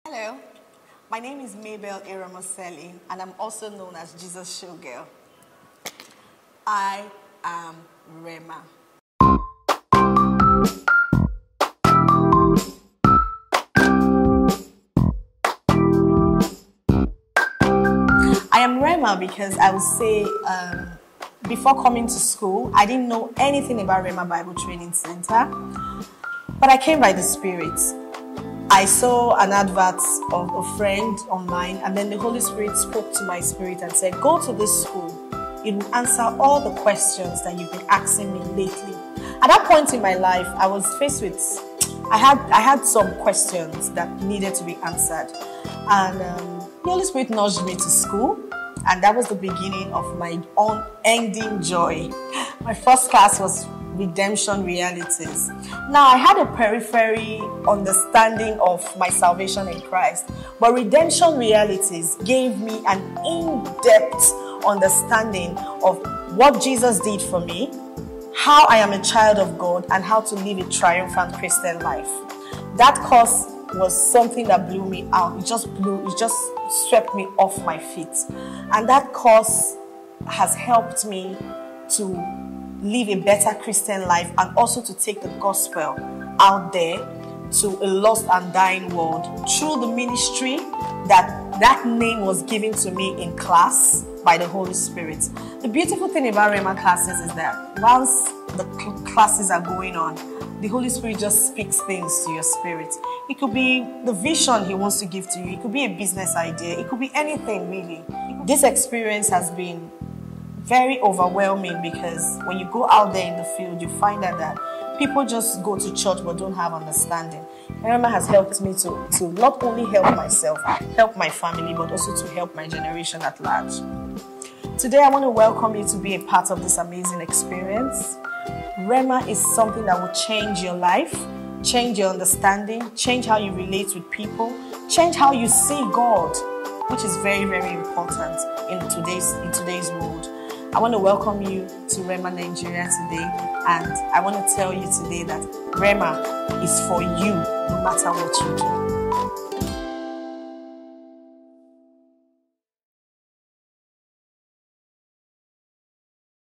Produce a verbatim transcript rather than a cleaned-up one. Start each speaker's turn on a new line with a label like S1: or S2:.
S1: Hello, my name is Mabel Iramoselli, and I'm also known as Jesus Showgirl. I am Rema. I am Rema because I would say um, before coming to school, I didn't know anything about Rema Bible Training Center, but I came by the Spirit. I saw an advert of a friend online, and then the Holy Spirit spoke to my spirit and said, go to this school. It will answer all the questions that you've been asking me lately. At that point in my life, I was faced with, I had, I had some questions that needed to be answered. And um, the Holy Spirit nudged me to school, and that was the beginning of my unending joy. My first class was Redemption Realities. Now, I had a periphery understanding of my salvation in Christ, but Redemption Realities gave me an in-depth understanding of what Jesus did for me, how I am a child of God, and how to live a triumphant Christian life. That course was something that blew me out. It just blew, it just swept me off my feet. And that course has helped me to live a better Christian life and also to take the gospel out there to a lost and dying world through the ministry that that name was given to me in class by the Holy Spirit. The beautiful thing about Rema classes is that once the cl classes are going on, the Holy Spirit just speaks things to your spirit. It could be the vision He wants to give to you. It could be a business idea. It could be anything really. This experience has been very overwhelming because when you go out there in the field, you find out that people just go to church but don't have understanding. Rema has helped me to, to not only help myself, help my family, but also to help my generation at large. Today, I want to welcome you to be a part of this amazing experience. Rema is something that will change your life, change your understanding, change how you relate with people, change how you see God, which is very, very important in today's, in today's world. I want to welcome you to Rema Nigeria today, and I want to tell you today that Rema is for you no matter what you do.